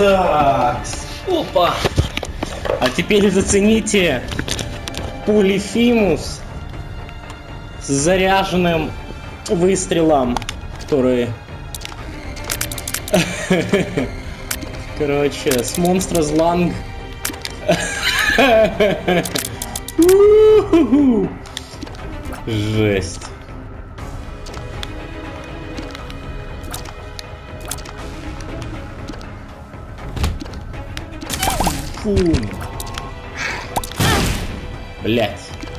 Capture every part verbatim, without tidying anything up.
Так. Опа. А теперь зацените полифимус с заряженным выстрелом, который... Короче, с монстра зланг. Жесть. Фу. Блять.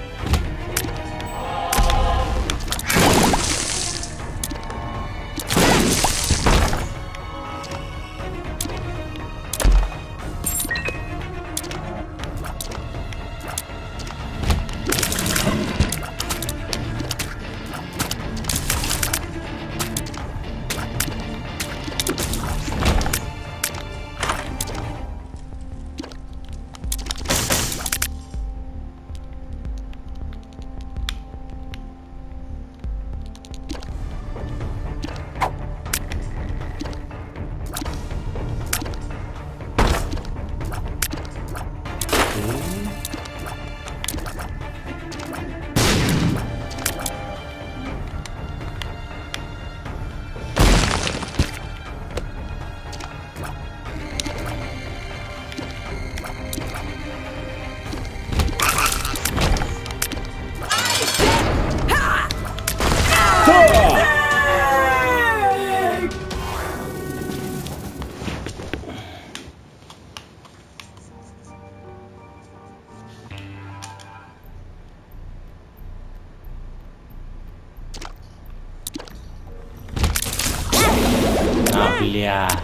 А, блядь.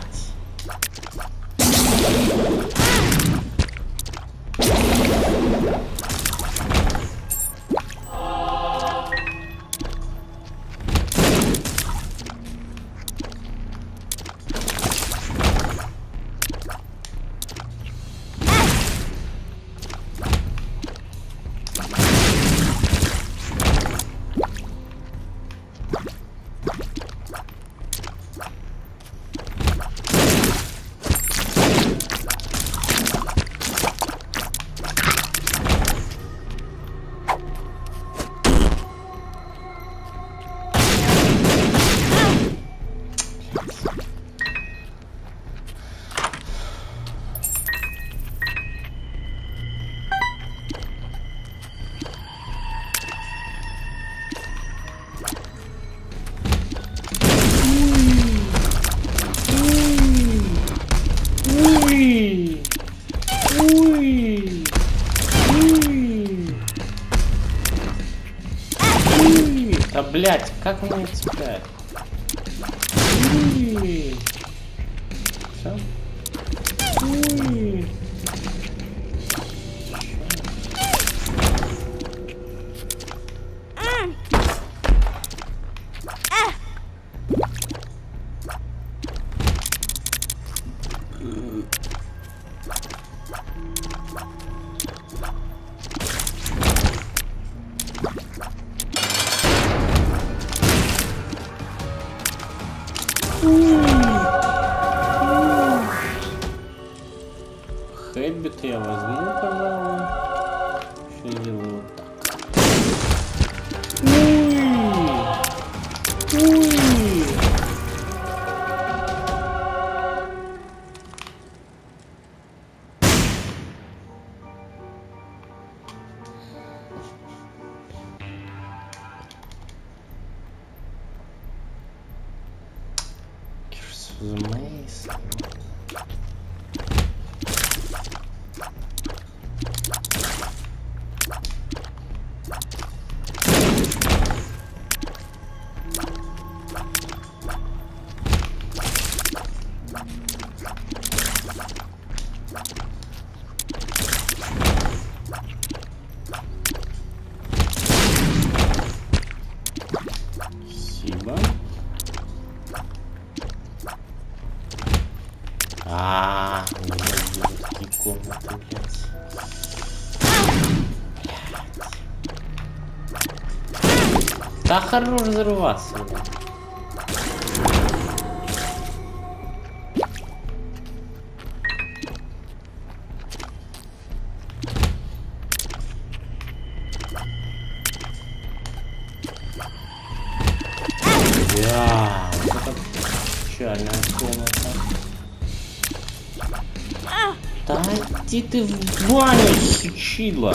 Да блять, как он их цепляет? Все? Хэббит я возьму, пожалуй. Еще сделаю вот так. Curse of the Maze. Спасибо. А, у меня есть такие комнаты, блядь. Да хорош взрываться, блядь. Да иди ты в баню, сучила.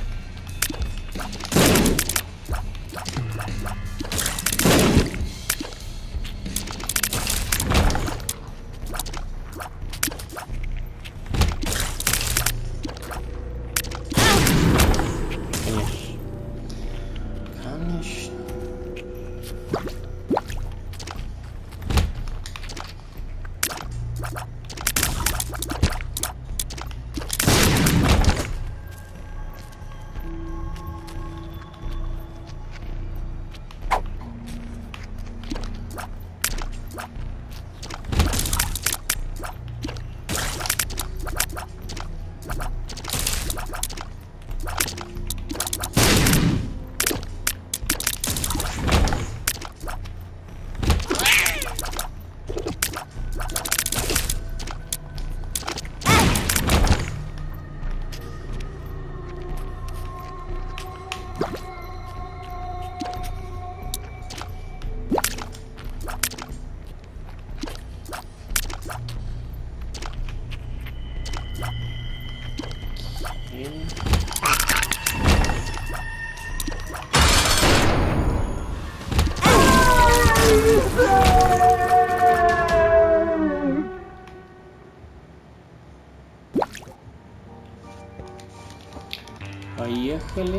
Поехали.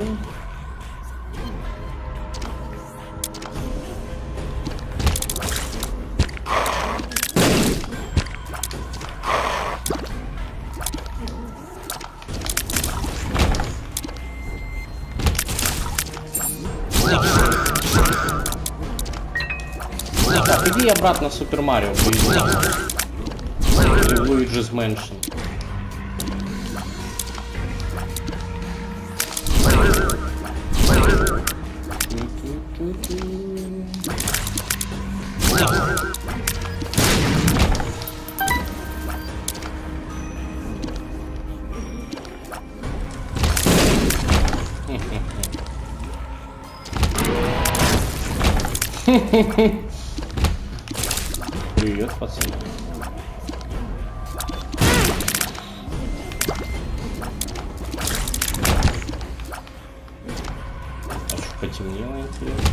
Так, иди обратно в Супер Марио. Луиджи's Mansion. Привет, пацаны. А что потемнело, интересно?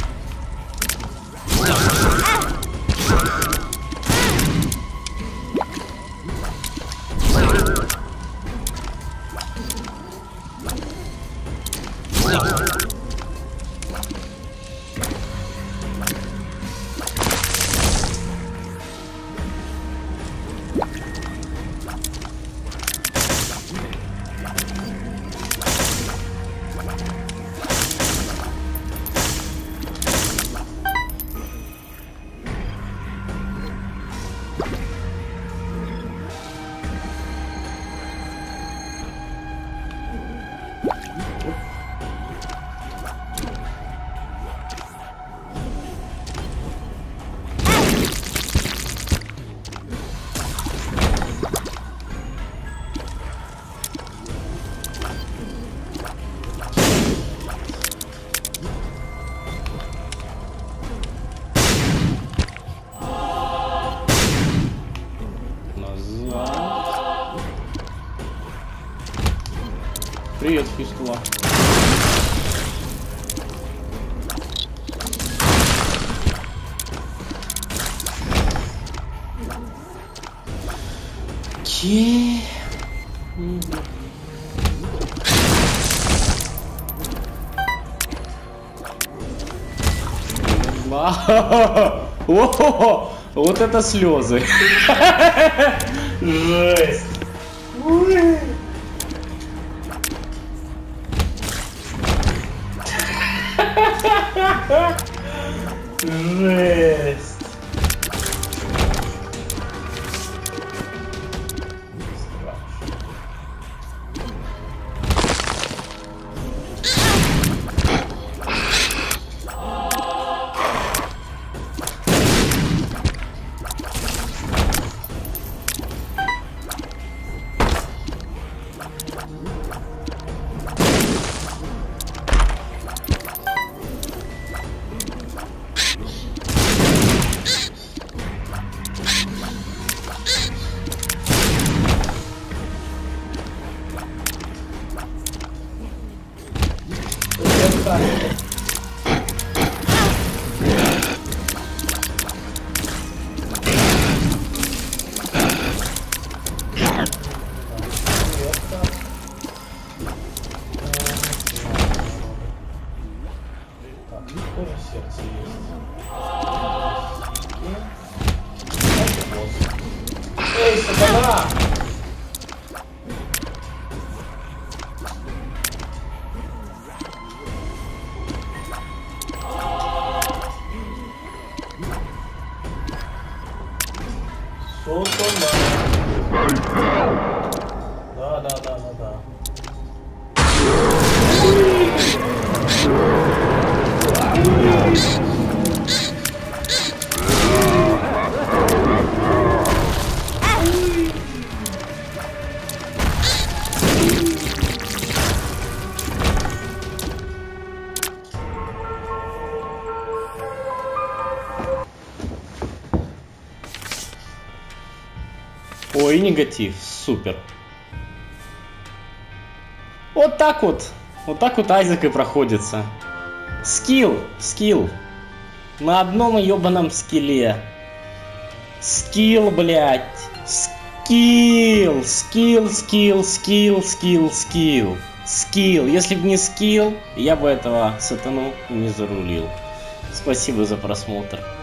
Привет, фистула. Ке. О, вот это слезы. Жесть. Жесть. Да! Да, да, да, да, да. Ой, негатив, супер. Вот так вот. Вот так вот Айзек и проходится. Скилл, скилл. На одном ебаном скилле. Скилл, блядь. Скилл, скилл, скилл, скилл, скилл, скилл. Скилл. Если бы не скилл, я бы этого сатану не зарулил. Спасибо за просмотр.